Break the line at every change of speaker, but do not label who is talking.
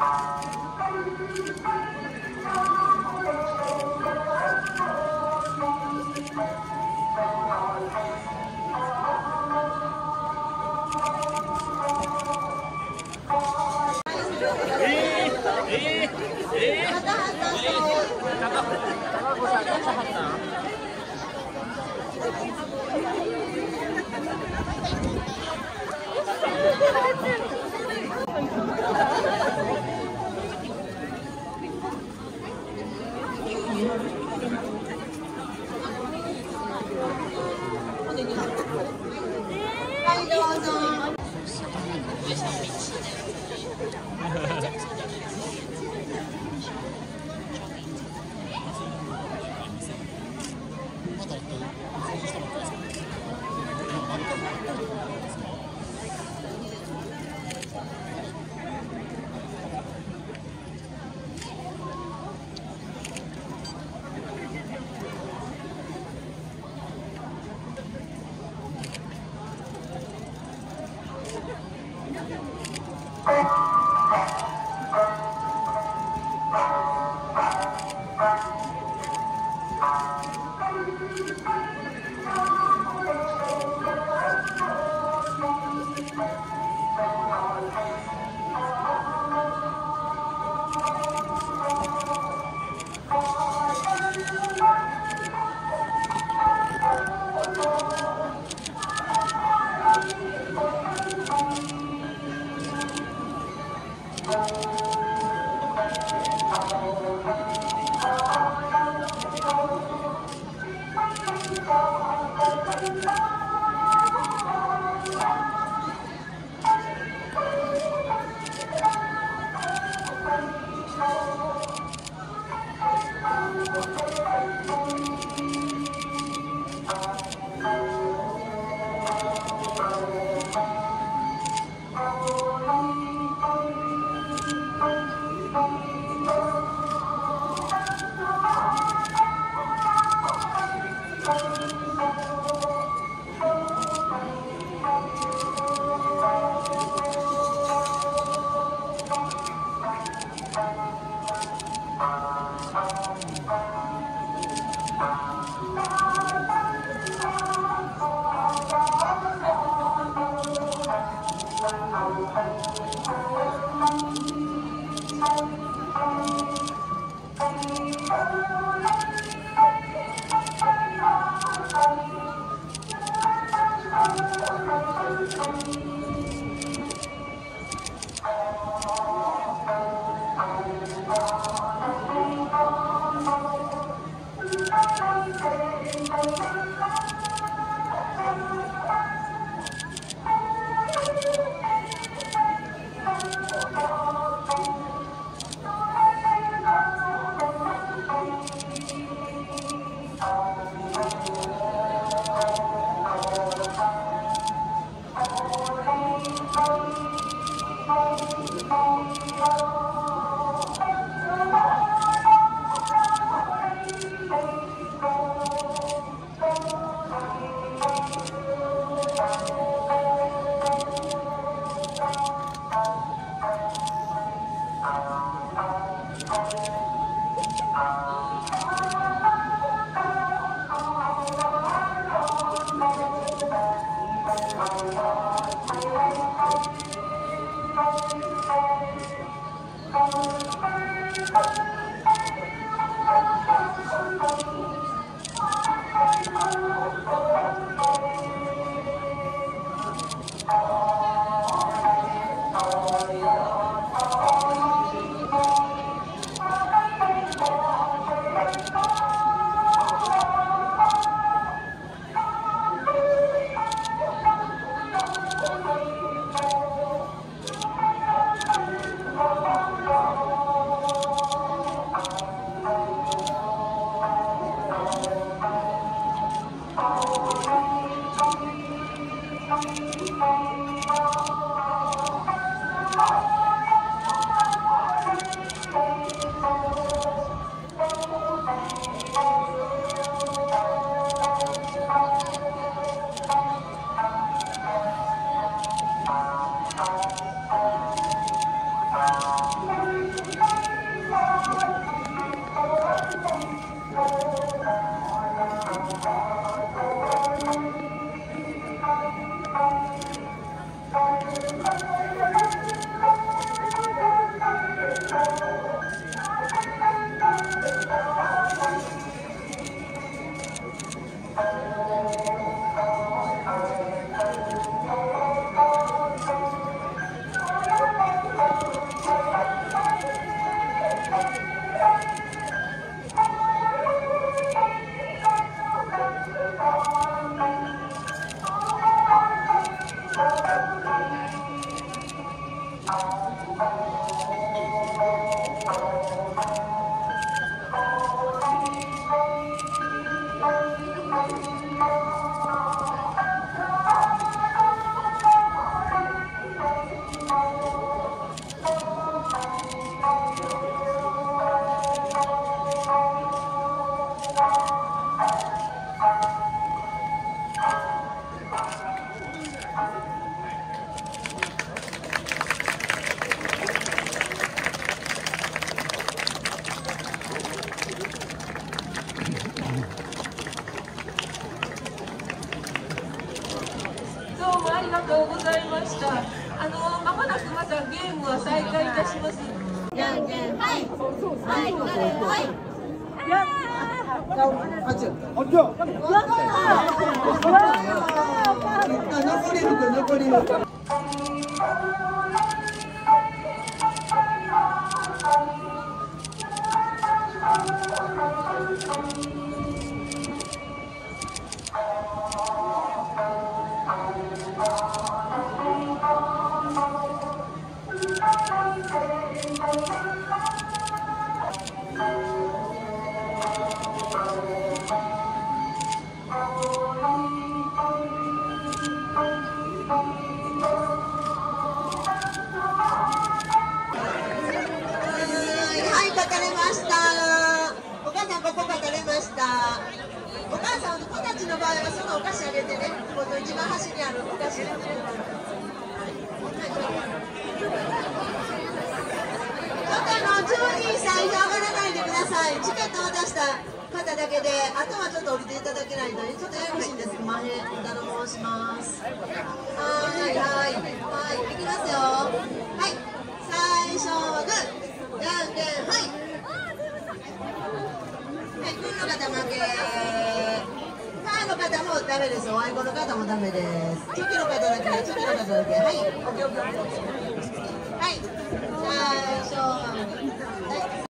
はい、どうぞ。 開いたします。じゃんけん、はい。はい、はい。や残り服、残り服。お母さん、子たちの場合はそのお菓子あげてね。この一番端にあるお菓子。注意最初上がらないでください。チケットを渡した方だけで、あとはちょっと降りていただけないとちょっとややこしいんですけど、前田の申します。はいはいはい、いきますよ。はい、最初はグー、じゃんけん、はい。はい、グーの方負け。パーの方もダメです。おあいこの方もダメです。チョキの方だけ、チョキの方だけ。はい、オッケーオッケーオッケー。